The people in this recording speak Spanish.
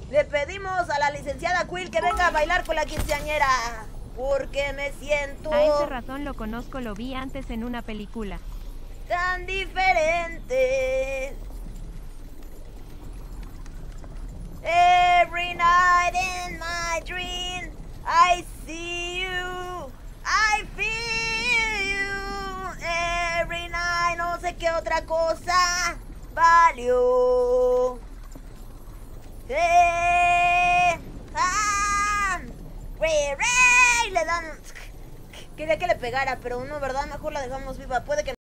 Le pedimos a la licenciada Quill que venga a bailar con la quinceañera. Porque me siento... A ese ratón lo conozco, lo vi antes en una película. Tan diferente. Every night in my dream I see you, I feel you. Every night, no sé qué otra cosa valió. Le dan... Quería que le pegara, pero no, ¿verdad? Mejor la dejamos viva. Puede que